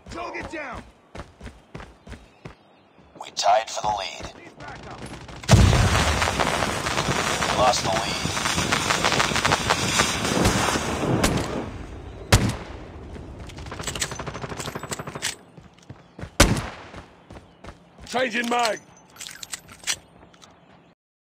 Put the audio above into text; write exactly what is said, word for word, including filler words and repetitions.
Target down. We tied for the lead. We lost the lead. Changing mag.